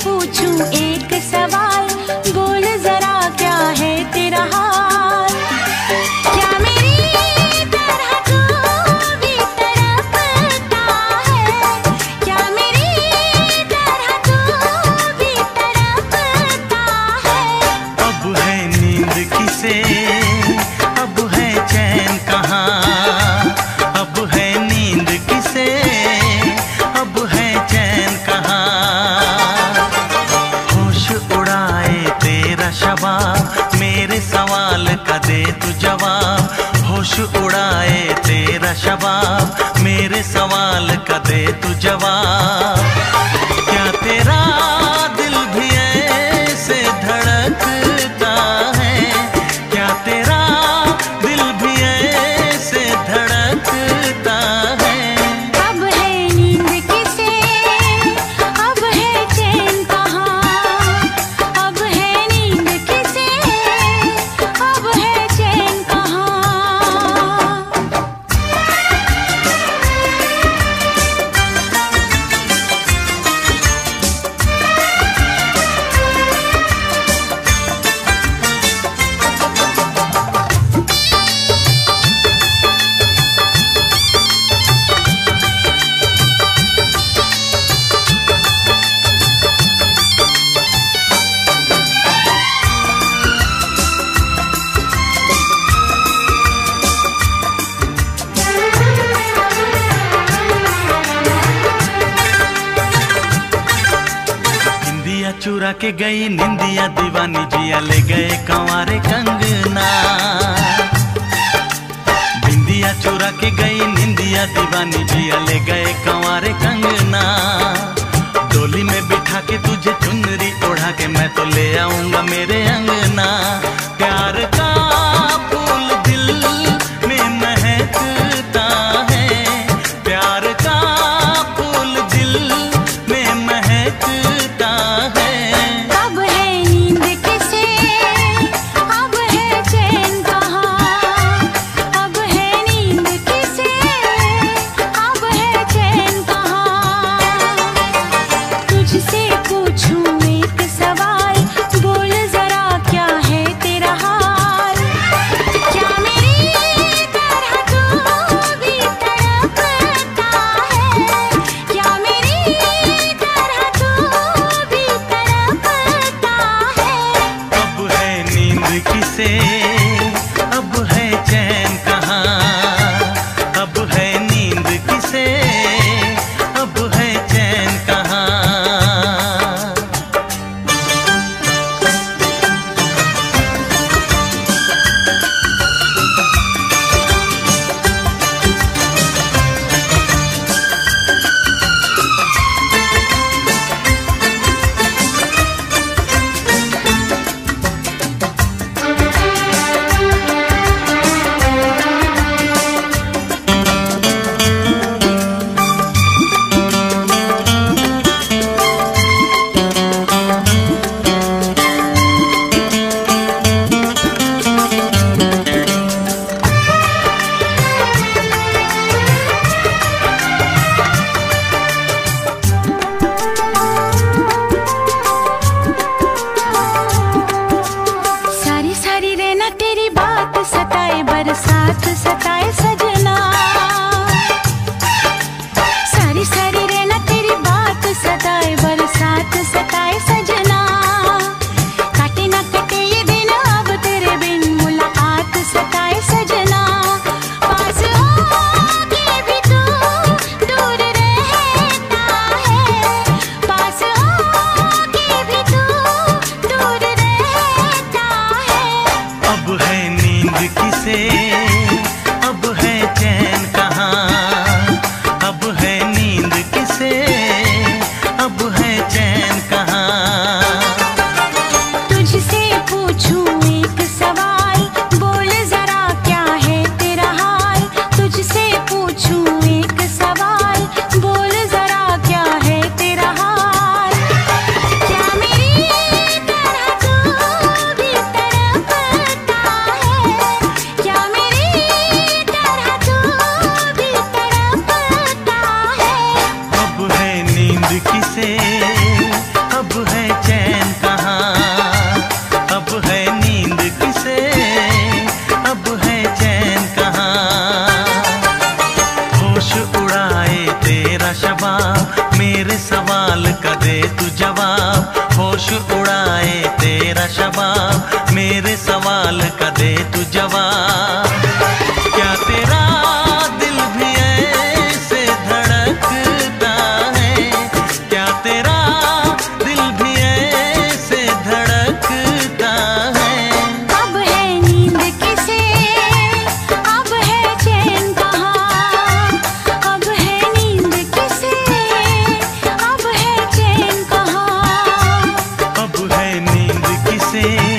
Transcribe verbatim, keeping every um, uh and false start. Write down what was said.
पूछूं एक सवाल, बोल जरा क्या है तेरा हाल। क्या मेरी तरह तू भी तड़पता है, क्या मेरी तरह तू भी तड़पता है। अब है नींद किसे, अब है चैन कहाँ, अब है नींद किसे, अब है चैन कहाँ। होश उड़ाए तेरा शबाब, मेरे सवाल का दे तू जवाब। होश उड़ाए तेरा शबाब, मेरे सवाल का दे तू जवाब। क्या तेरा दिल भी ऐसे धड़कता है, क्या तेरा दिल भी ऐसे धड़कता है। अब है नींद किसे, अब है चैन कहाँ, अब है नींद किसे, अब है चैन कहाँ। निंदिया चुरा के गई निंदिया दीवानी, जिया ले गए कंवारे कंगना। बिंदिया चुरा के गई निंदिया दीवानी, जिया ले गए कंवारे कंगना। डोली में बिठा के तुझे चुनरी ओढ़ा के मैं तो ले आऊंगा मेरे अंगना। प्यार का फूल दिल में महकता है, प्यार का फूल दिल में महकता है। अब है नींद किसे, अब है चैन कहाँ, अब है नींद किसे, अब है चैन कहाँ। तुझसे पूछूं एक सवाल, बोल जरा क्या है तेरा हाल। क्या मेरी तरह तू भी तड़पता है, क्या मेरी तरह तू भी तड़पता है। अब है नींद किसे, अब है चैन कहाँ, अब है नींद किसे, अब है चैन कहाँ। सारी सारी रहना तेरी बात सताए, बरसात सताए सजना। सारी सारी रहना तेरी बात सताए, बरसात सताए सजना। काटे ना कटे ये दिन अब तेरे बिन, मुलाकात सताए सजना। पास होके भी तू दूर रहता है, पास होके भी तू दूर रहता है। अब है नींद किसे, अब है चैन कहाँ, अब है नींद किसे, अब है चैन कहाँ। तुझसे पूछूं एक सवाल, बोल जरा क्या है तेरा हाल। तुझसे पूछूं एक सवाल, बोल जरा क्या है तेरा हाल। क्या मेरी तरह तू भी तड़पता है, क्या मेरी शबाब, मेरे सवाल का दे तू जवाब। क्या तेरा दिल भी ऐसे धड़कता है, क्या तेरा दिल भी ऐसे धड़कता है। अब है नींद किसे, अब है चैन कहाँ, अब है नींद किसे, अब है चैन कहाँ। अब है नींद किसे,